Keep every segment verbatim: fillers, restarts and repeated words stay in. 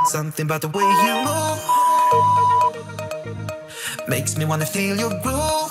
Something about the way you move makes me wanna feel your groove.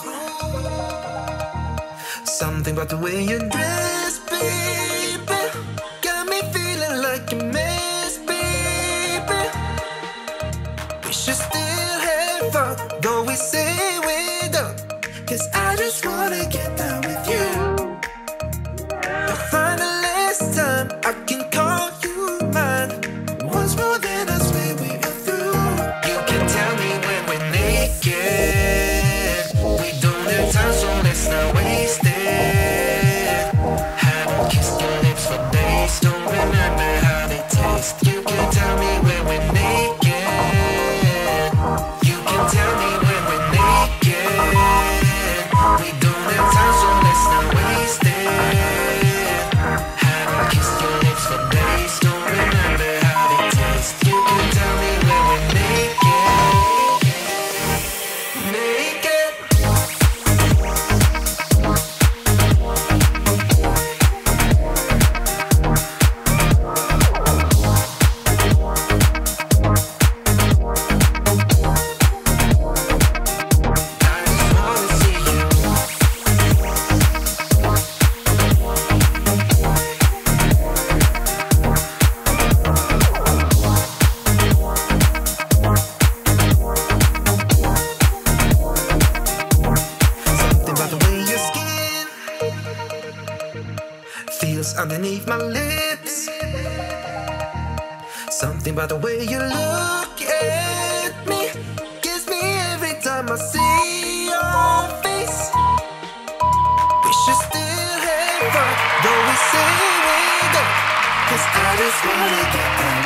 Something about the way you dress, baby, got me feeling like a mess, baby. We should still have fun, though we say we don't, 'cause I just wanna get down with you. To find the last time I can call you mine. Once more then I swear we are through. You can tell me when we're naked. We don't have time, so let's not waste it. Haven't kissed your lips for days, don't remember how they taste. You can tell me when we're naked. You can tell me when we're naked. We don't have time, so let's not waste it. Haven't kissed your lips for days, don't remember how they taste. You can tell me when we're naked. Naked. I just wanna see you. Something about the way your skin feels underneath my lips. Something about the way you look at me gets me every time I see your face. We should still have fun, though we say we don't, 'cause I just wanna get down